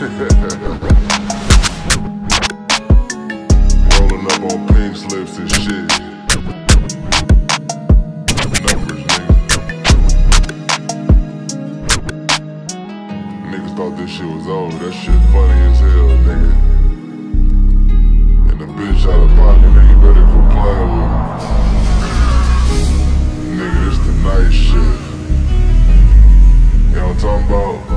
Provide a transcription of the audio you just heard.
Rolling up on pink slips and shit. Numbers, niggas thought this shit was old. That shit funny as hell, nigga. And the bitch out of pocket, nigga, you better quit playing with me. Nigga, this the nice shit. You know what I'm talking about?